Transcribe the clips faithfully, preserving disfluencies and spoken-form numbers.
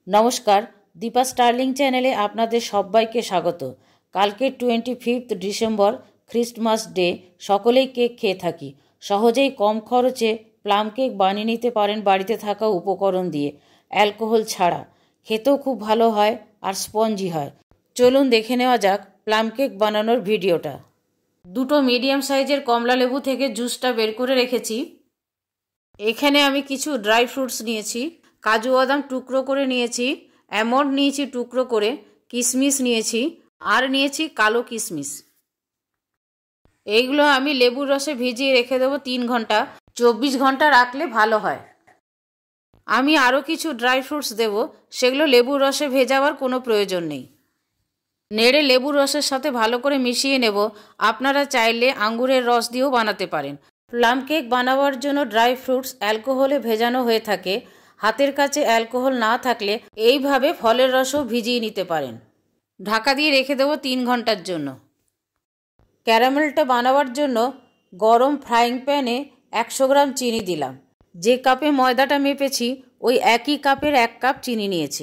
নমস্কার, দীপা স্টার্লিং চ্যানেলে আপনাদের সবাইকে স্বাগত। কালকে twenty fifth December Christmas day. সকলেই কেক খেয়ে থাকি। সহজেই কম খরচে প্লাম কেক বানিয়ে নিতে পারেন বাড়িতে থাকা উপকরণ দিয়ে, অ্যালকোহল ছাড়া। খেতেও খুব ভালো হয় আর স্পঞ্জি হয়। চলুন দেখে নেওয়া যাক প্লাম কেক বানানোর ভিডিওটা। দুটো মিডিয়াম সাইজের কমলা লেবু থেকে জুসটা বের করে রেখেছি। এখানে আমি কিছু ড্রাই ফ্রুটস নিয়েছি। কাজু বাদাম টুকরো করে নিয়েছি, অ্যামন্ড নিয়েছি টুকরো করে, কিশমিশ নিয়েছি আর নিয়েছি কালো কিশমিশ। এইগুলো আমি লেবুর রসে ভিজিয়ে রেখে দেবো তিন ঘন্টা। চব্বিশ ঘন্টা রাখলে ভালো হয়। আমি আরও কিছু ড্রাই ফ্রুটস দেব, সেগুলো লেবুর রসে ভেজাবার কোনো প্রয়োজন নেই। নেড়ে লেবুর রসের সাথে ভালো করে মিশিয়ে নেব। আপনারা চাইলে আঙ্গুরের রস দিয়েও বানাতে পারেন। প্লাম কেক বানাবার জন্য ড্রাই ফ্রুটস অ্যালকোহলে ভেজানো হয়ে থাকে। হাতের কাছে অ্যালকোহল না থাকলে এইভাবে ফলের রসও ভিজিয়ে নিতে পারেন। ঢাকা দিয়ে রেখে দেবো তিন ঘন্টার জন্য। ক্যারামেলটা বানাবার জন্য গরম ফ্রাইং প্যানে একশো গ্রাম চিনি দিলাম। যে কাপে ময়দাটা মেপেছি ওই একই কাপের এক কাপ চিনি নিয়েছি।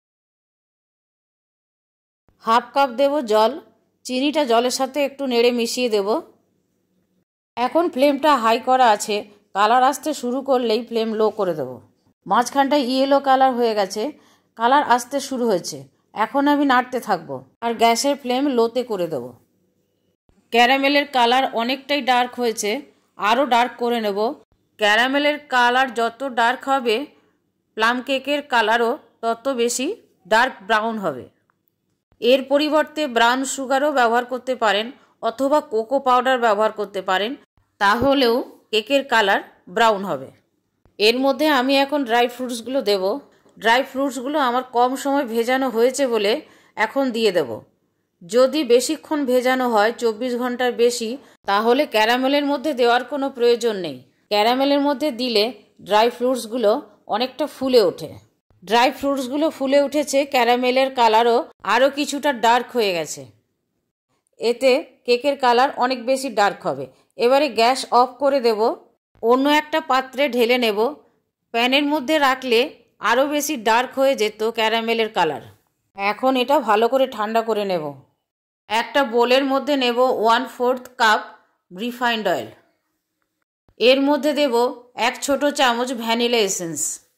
হাফ কাপ দেব জল। চিনিটা জলের সাথে একটু নেড়ে মিশিয়ে দেব। এখন ফ্লেমটা হাই করা আছে। কালার আসতে শুরু করলেই ফ্লেম লো করে দেব। মাঝখানটা ইয়েলো কালার হয়ে গেছে, কালার আসতে শুরু হয়েছে। এখন আমি নাড়তে থাকবো আর গ্যাসের ফ্লেম লোতে করে দেব। ক্যারামেলের কালার অনেকটাই ডার্ক হয়েছে, আরও ডার্ক করে নেব। ক্যারামেলের কালার যত ডার্ক হবে প্লাম কেকের কালারও তত বেশি ডার্ক ব্রাউন হবে। এর পরিবর্তে ব্রাউন সুগারও ব্যবহার করতে পারেন অথবা কোকো পাউডার ব্যবহার করতে পারেন, তাহলেও কেকের কালার ব্রাউন হবে। এর মধ্যে আমি এখন ড্রাই ফ্রুটসগুলো দেব। ড্রাই ফ্রুটসগুলো আমার কম সময় ভেজানো হয়েছে বলে এখন দিয়ে দেব। যদি বেশিক্ষণ ভেজানো হয়, চব্বিশ ঘন্টার বেশি, তাহলে ক্যারামেলের মধ্যে দেওয়ার কোনো প্রয়োজন নেই। ক্যারামেলের মধ্যে দিলে ড্রাই ফ্রুটসগুলো অনেকটা ফুলে ওঠে। ড্রাই ফ্রুটসগুলো ফুলে উঠেছে, ক্যারামেলের কালারও আরও কিছুটা ডার্ক হয়ে গেছে। এতে কেকের কালার অনেক বেশি ডার্ক হবে। এবারে গ্যাস অফ করে দেব। অন্য একটা পাত্রে ঢেলে নেব। প্যানের মধ্যে রাখলে আরও বেশি ডার্ক হয়ে যেত ক্যারামেলের কালার। এখন এটা ভালো করে ঠান্ডা করে নেব। একটা বোলের মধ্যে নেব one fourth cup refined oil. এর মধ্যে দেব এক ছোট চামচ ভ্যানিলা এসেন্স।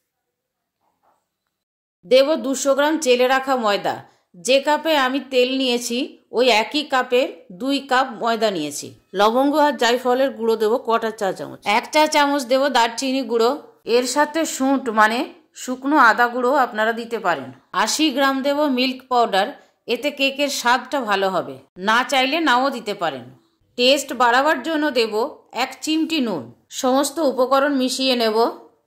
দেব দুশো গ্রাম চেলে রাখা ময়দা। যে কাপে আমি তেল নিয়েছি ওই একই কাপের দুই কাপ ময়দা নিয়েছি। লবঙ্গ আর জায়ফলের গুঁড়ো দেবো কোয়ার্টার চা চামচ। এক চা চামচ দেব দারচিনি গুঁড়ো। এর সাথে শুঁট মানে শুকনো আদা গুঁড়ো আপনারা দিতে পারেন। আশি গ্রাম দেব মিল্ক পাউডার। এতে কেকের স্বাদটা ভালো হবে, না চাইলে নাও দিতে পারেন। টেস্ট বাড়াবার জন্য দেব এক চিমটি নুন। সমস্ত উপকরণ মিশিয়ে নেব।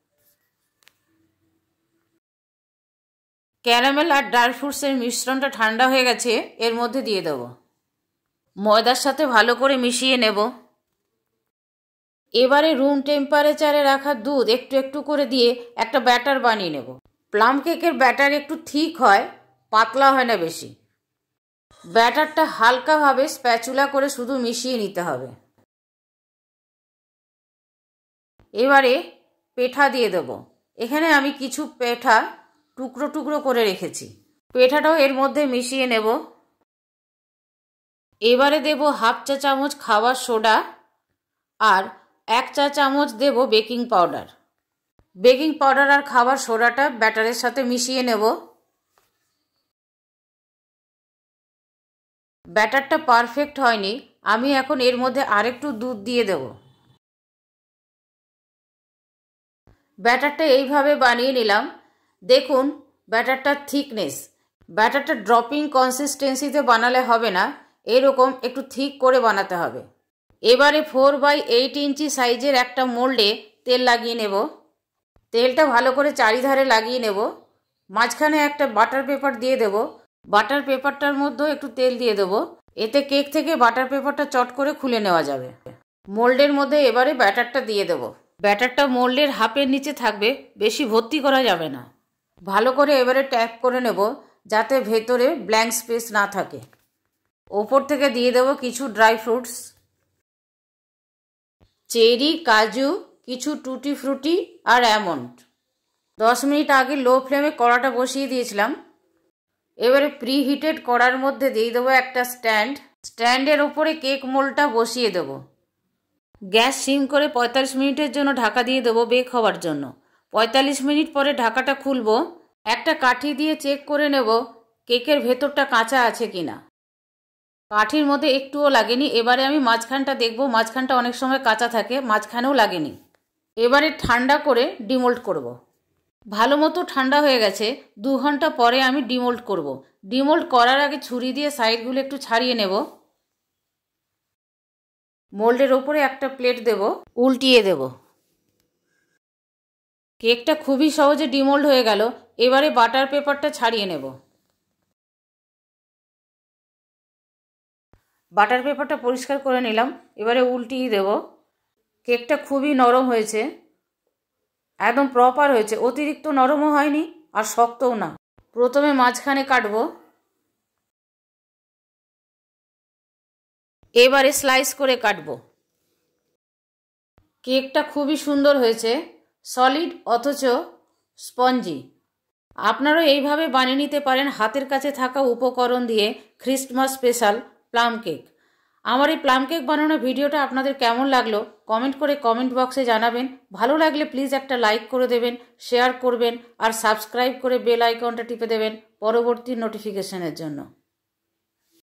ক্যারামেল আর ড্রাই ফ্রুটসের মিশ্রণটা ঠান্ডা হয়ে গেছে, এর মধ্যে দিয়ে দেব। ময়দার সাথে ভালো করে মিশিয়ে নেব। এবারে রুম টেম্পারেচারে রাখা দুধ একটু একটু করে দিয়ে একটা ব্যাটার বানিয়ে নেব। প্লাম কেকের ব্যাটার একটু ঠিক হয়, পাতলা হয় না বেশি। ব্যাটারটা হালকাভাবে স্প্যাচুলা করে শুধু মিশিয়ে নিতে হবে। এবারে পেঠা দিয়ে দেব। এখানে আমি কিছু পেঠা টুকরো টুকরো করে রেখেছি। পেঠাটাও এর মধ্যে মিশিয়ে নেব। এবারে দেব হাফ চা চামচ খাবার সোডা আর এক চা চামচ দেব বেকিং পাউডার। বেকিং পাউডার আর খাবার সোডাটা ব্যাটারের সাথে মিশিয়ে নেব। ব্যাটারটা পারফেক্ট হয়নি, আমি এখন এর মধ্যে আরেকটু দুধ দিয়ে দেব। ব্যাটারটা এইভাবে বানিয়ে নিলাম। দেখুন ব্যাটারটার থিকনেস। ব্যাটারটা ড্রপিং কনসিস্টেন্সিতে বানালে হবে না, এরকম একটু থিক করে বানাতে হবে। এবারে ফোর বাই এইট ইঞ্চি সাইজের একটা মোল্ডে তেল লাগিয়ে নেব। তেলটা ভালো করে চারিধারে লাগিয়ে নেব। মাঝখানে একটা বাটার পেপার দিয়ে দেব। বাটার পেপারটার মধ্যেও একটু তেল দিয়ে দেব। এতে কেক থেকে বাটার পেপারটা চট করে খুলে নেওয়া যাবে। মোল্ডের মধ্যে এবারে ব্যাটারটা দিয়ে দেব। ব্যাটারটা মোল্ডের হাফের নিচে থাকবে, বেশি ভর্তি করা যাবে না। ভালো করে এবারে ট্যাপ করে নেব যাতে ভেতরে ব্ল্যাঙ্ক স্পেস না থাকে। ওপর থেকে দিয়ে দেব কিছু ড্রাই ফ্রুটস, চেরি, কাজু, কিছু টুটি ফ্রুটি আর অ্যামন্ড। দশ মিনিট আগে লো ফ্লেমে কড়াটা বসিয়ে দিয়েছিলাম। এবারে প্রি হিটেড কড়ার মধ্যে দিয়ে দেবো একটা স্ট্যান্ড। স্ট্যান্ডের ওপরে কেক মোল্ডটা বসিয়ে দেবো। গ্যাস সিম করে পঁয়তাল্লিশ মিনিটের জন্য ঢাকা দিয়ে দেবো বেক হওয়ার জন্য। পঁয়তাল্লিশ মিনিট পরে ঢাকাটা খুলবো। একটা কাঠি দিয়ে চেক করে নেব কেকের ভেতরটা কাঁচা আছে কিনা। কাঠির মধ্যে একটুও লাগেনি। এবারে আমি মাঝখানটা দেখব, মাঝখানটা অনেক সময় কাঁচা থাকে, মাঝখানেও লাগেনি। এবারে ঠান্ডা করে ডিমোল্ড করব। ভালো মতো ঠান্ডা হয়ে গেছে। দু ঘন্টা পরে আমি ডিমোল্ড করব। ডিমোল্ড করার আগে ছুরি দিয়ে সাইডগুলো একটু ছাড়িয়ে নেব। মোল্ডের ওপরে একটা প্লেট দেব, উল্টিয়ে দেব। কেকটা খুবই সহজে ডিমোল্ড হয়ে গেল। এবারে বাটার পেপারটা ছাড়িয়ে নেব। বাটার পেপারটা পরিষ্কার করে নিলাম। এবারে উল্টিয়ে দেব। কেকটা খুবই নরম হয়েছে, একদম প্রপার হয়েছে। অতিরিক্ত নরমও হয়নি আর শক্তও না। প্রথমে মাঝখানে কাটবো, এবারে স্লাইস করে কাটবো। কেকটা খুবই সুন্দর হয়েছে, সলিড অথচ স্পঞ্জি। আপনারাও এইভাবে বানিয়ে নিতে পারেন হাতের কাছে থাকা উপকরণ দিয়ে ক্রিসমাস স্পেশাল প্লাম কেক। আমার এই প্লাম কেক বানানোর ভিডিওটা আপনাদের কেমন লাগলো কমেন্ট করে কমেন্ট বক্সে জানাবেন। ভালো লাগলে প্লিজ একটা লাইক করে দেবেন, শেয়ার করবেন আর সাবস্ক্রাইব করে বেল আইকনটা টিপে দেবেন পরবর্তী নোটিফিকেশনের জন্য।